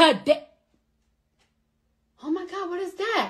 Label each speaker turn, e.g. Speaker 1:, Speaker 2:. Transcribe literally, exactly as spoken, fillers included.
Speaker 1: God. Da- oh my God, what is that?